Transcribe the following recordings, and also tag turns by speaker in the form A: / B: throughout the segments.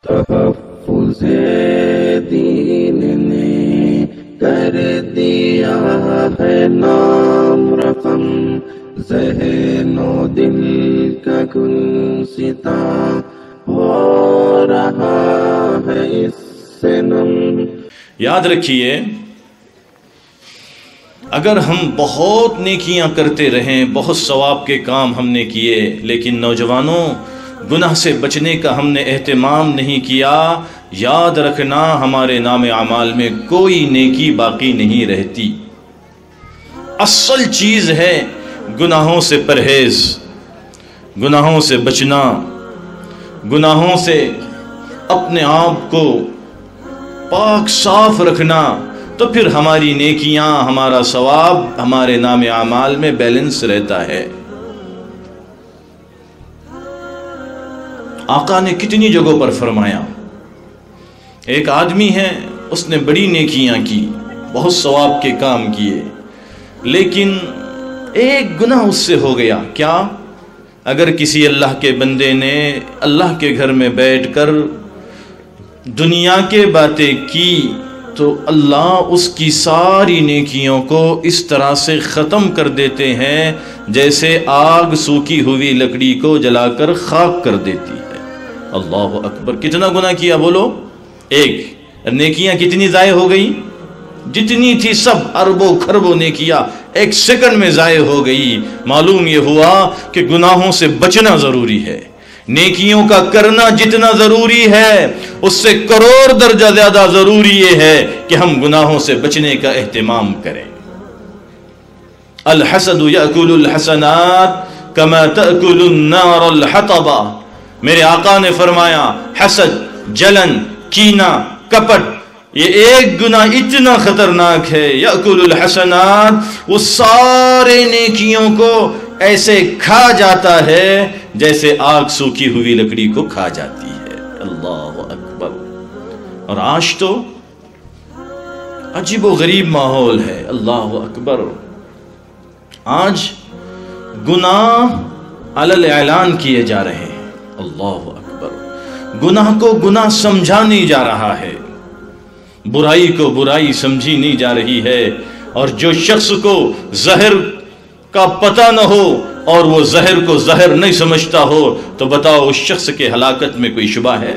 A: تحفظ دین نے کر دیا ہے نام رقم، ذہن و دل کا گلستاں ہو رہا ہے اس سے نم۔
B: یاد رکھیے، اگر ہم بہت نیکیاں کرتے رہیں، بہت ثواب کے کام ہم نے کیے، لیکن نوجوانوں گناہ سے بچنے کا ہم نے اہتمام نہیں کیا، یاد رکھنا ہمارے نام اعمال میں کوئی نیکی باقی نہیں رہتی۔ اصل چیز ہے گناہوں سے پرہیز، گناہوں سے بچنا، گناہوں سے اپنے آپ کو پاک صاف رکھنا، تو پھر ہماری نیکیاں، ہمارا ثواب ہمارے نام اعمال میں بیلنس رہتا ہے۔ آقا نے کتنی جگہوں پر فرمایا، ایک آدمی ہے، اس نے بڑی نیکیاں کی، بہت ثواب کے کام کیے، لیکن ایک گناہ اس سے ہو گیا۔ کیا؟ اگر کسی اللہ کے بندے نے اللہ کے گھر میں بیٹھ کر دنیا کے باتیں کی تو اللہ اس کی ساری نیکیوں کو اس طرح سے ختم کر دیتے ہیں جیسے آگ سوکھی ہوئی لکڑی کو جلا کر خاک کر دیتی ہے۔ اللہ اکبر! کتنا گناہ کیا بولو؟ ایک۔ نیکیاں کتنی ضائع ہو گئی؟ جتنی تھی سب اربوں خربوں نیکیاں ایک سیکنڈ میں ضائع ہو گئی۔ معلوم یہ ہوا کہ گناہوں سے بچنا ضروری ہے، نیکیوں کا کرنا جتنا ضروری ہے اس سے کروڑ درجہ زیادہ ضروری یہ ہے کہ ہم گناہوں سے بچنے کا اہتمام کریں۔ الحسد یأکل الحسنات کما تأکل النار الحطب۔ میرے آقا نے فرمایا، حسد، جلن، کینہ، کپٹ، یہ ایک گناہ اتنا خطرناک ہے، یأکل الحسنات، وہ سارے نیکیوں کو ایسے کھا جاتا ہے جیسے آگ سوکھی ہوئی لکڑی کو کھا جاتی ہے۔ اللہ اکبر! اور آج تو عجیب و غریب ماحول ہے۔ اللہ اکبر! آج گناہ علی الاعلان کیے جا رہے ہیں۔ اللہ اکبر! گناہ کو گناہ سمجھا نہیں جا رہا ہے، برائی کو برائی سمجھی نہیں جا رہی ہے، اور جو شخص کو زہر کا پتہ نہ ہو اور وہ زہر کو زہر نہیں سمجھتا ہو تو بتاؤ اس شخص کے ہلاکت میں کوئی شبہ ہے؟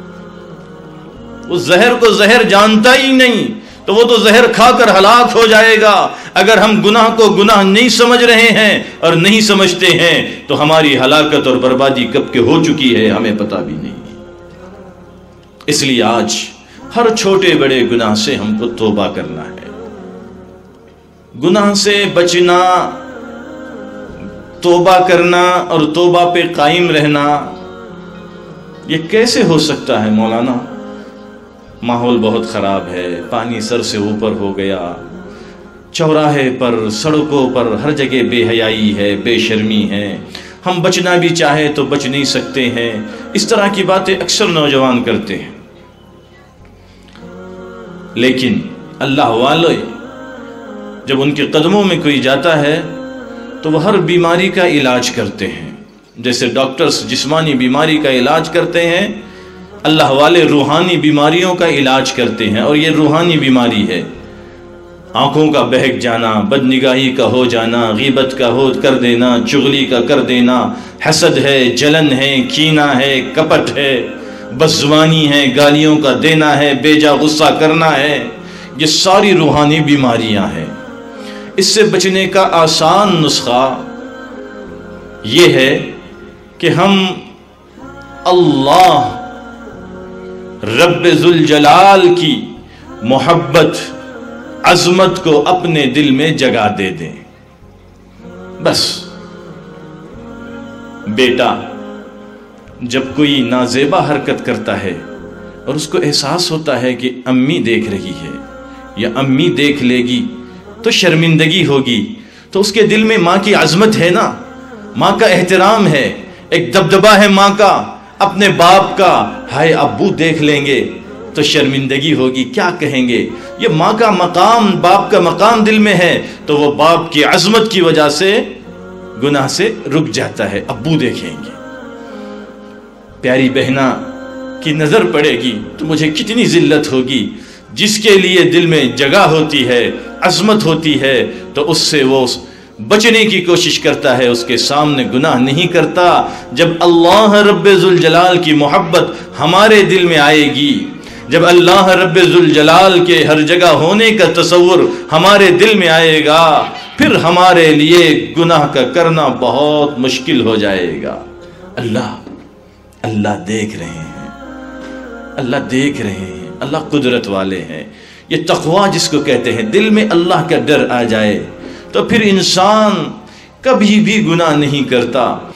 B: وہ زہر کو زہر جانتا ہی نہیں تو وہ تو زہر کھا کر ہلاک ہو جائے گا۔ اگر ہم گناہ کو گناہ نہیں سمجھ رہے ہیں اور نہیں سمجھتے ہیں تو ہماری ہلاکت اور بربادی کب کے ہو چکی ہے ہمیں پتہ بھی نہیں۔ اس لیے آج ہر چھوٹے بڑے گناہ سے ہم کو توبہ کرنا ہے۔ گناہ سے بچنا، توبہ کرنا اور توبہ پہ قائم رہنا، یہ کیسے ہو سکتا ہے مولانا؟ ماحول بہت خراب ہے، پانی سر سے اوپر ہو گیا، چوراہے پر، سڑکوں پر ہر جگہ بے حیائی ہے، بے شرمی ہے، ہم بچنا بھی چاہے تو بچ نہیں سکتے ہیں۔ اس طرح کی باتیں اکثر نوجوان کرتے ہیں، لیکن اللہ والے جب ان کے قدموں میں کوئی جاتا ہے تو وہ ہر بیماری کا علاج کرتے ہیں۔ جیسے ڈاکٹرز جسمانی بیماری کا علاج کرتے ہیں، اللہ والے روحانی بیماریوں کا علاج کرتے ہیں، اور یہ روحانی بیماری ہے۔ آنکھوں کا بہک جانا، بد نگاہی کا ہو جانا، غیبت کا ہو کر دینا، چغلی کا کر دینا، حسد ہے، جلن ہے، کینہ ہے، کپٹ ہے، بدزبانی ہے، گالیوں کا دینا ہے، بے جا غصہ کرنا ہے، یہ ساری روحانی بیماریاں ہیں۔ اس سے بچنے کا آسان نسخہ یہ ہے کہ ہم اللہ رب ذوالجلال کی محبت، عظمت کو اپنے دل میں جگہ دے دیں۔ بس بیٹا جب کوئی نازیبا حرکت کرتا ہے اور اس کو احساس ہوتا ہے کہ امی دیکھ رہی ہے یا امی دیکھ لے گی تو شرمندگی ہوگی، تو اس کے دل میں ماں کی عظمت ہے نا، ماں کا احترام ہے، ایک دبدبہ ہے ماں کا، اپنے باپ کا، ہائے ابو دیکھ لیں گے تو شرمندگی ہوگی، کیا کہیں گے۔ یہ ماں کا مقام، باپ کا مقام دل میں ہے تو وہ باپ کی عظمت کی وجہ سے گناہ سے رک جاتا ہے، ابو دیکھیں گے۔ پیاری بہنا کی نظر پڑے گی تو مجھے کتنی ذلت ہوگی۔ جس کے لیے دل میں جگہ ہوتی ہے، عظمت ہوتی ہے، تو اس سے وہ بچنے کی کوشش کرتا ہے، اس کے سامنے گناہ نہیں کرتا۔ جب اللہ رب ذوالجلال کی محبت ہمارے دل میں آئے گی، جب اللہ رب ذوالجلال کے ہر جگہ ہونے کا تصور ہمارے دل میں آئے گا، پھر ہمارے لیے گناہ کا کرنا بہت مشکل ہو جائے گا۔ اللہ دیکھ رہے ہیں، اللہ دیکھ رہے ہیں، اللہ قدرت والے ہیں۔ یہ تقویٰ جس کو کہتے ہیں، دل میں اللہ کا ڈر آ جائے تو پھر انسان کبھی بھی گناہ نہیں کرتا۔